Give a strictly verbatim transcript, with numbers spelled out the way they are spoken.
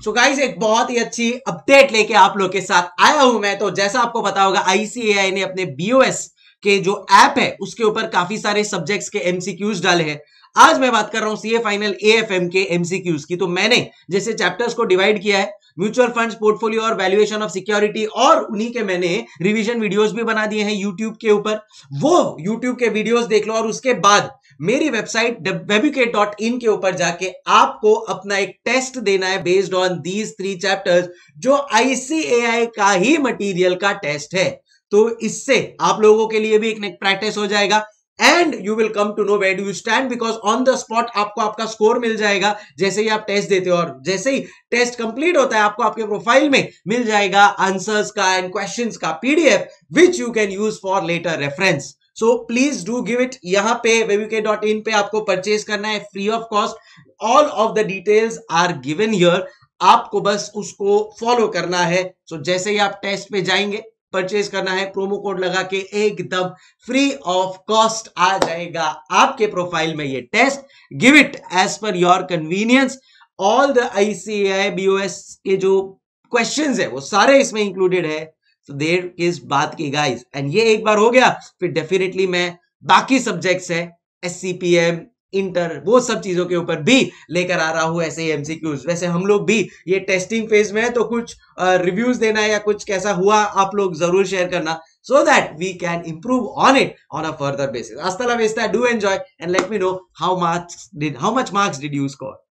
So guys एक बहुत ही अच्छी अपडेट लेके आप लोग के साथ आया हूं मैं। तो जैसा आपको पता होगा आईसीएआई ने अपने बीओएस के जो ऐप है उसके ऊपर काफी सारे सब्जेक्ट्स के एमसीक्यूज डाले हैं। आज मैं बात कर रहा हूं सीए फाइनल एएफएम के एमसीक्यूज की। तो मैंने जैसे चैप्टर्स को डिवाइड किया है, म्यूचुअल फंड्स, पोर्टफोलियो और वैल्यूएशन ऑफ सिक्योरिटी, और उन्हीं के मैंने रिवीजन वीडियोस भी बना दिए हैं यूट्यूब के ऊपर। वो यूट्यूब के वीडियोस देख लो और उसके बाद मेरी वेबसाइट वेबुकेट डॉट इन के ऊपर जाके आपको अपना एक टेस्ट देना है based on these three chapters, जो आईसीएआई का ही मटेरियल का टेस्ट है। तो इससे आप लोगों के लिए भी एक प्रैक्टिस हो जाएगा and you will come to know where do you stand, because on the spot आपको आपका स्कोर मिल जाएगा जैसे ही आप टेस्ट देते हो। और जैसे ही टेस्ट कंप्लीट होता है आपको आपके प्रोफाइल में मिल जाएगा आंसर्स का एंड क्वेश्चंस का PDF which you can use for later reference. So please do give it. यहां पे वेबुकेट डॉट इन पे आपको परचेज करना है free of cost. All of the details are given here, आपको बस उसको फॉलो करना है। सो so, जैसे ही आप टेस्ट पे जाएंगे परचेज करना है, प्रोमो कोड लगा के एकदम फ्री ऑफ कॉस्ट आ जाएगा आपके प्रोफाइल में ये test. Give it as per your convenience. All the ICAI BOS के जो क्वेश्चंस है वो सारे इसमें इंक्लूडेड है। तो देर किस बात की गाइस, एंड ये एक बार हो गया फिर डेफिनेटली मैं बाकी सब्जेक्ट्स है एससीपीएम, इंटर, वो सब चीजों के ऊपर भी लेकर आ रहा हूं ऐसे एमसीक्यूज। वैसे हम लोग भी ये टेस्टिंग फेज में है, तो कुछ रिव्यूज देना है या कुछ कैसा हुआ आप लोग जरूर शेयर करना, so that we can improve on it on a further basis. Hasta la vista, do enjoy and let me know how much did how much marks did you score.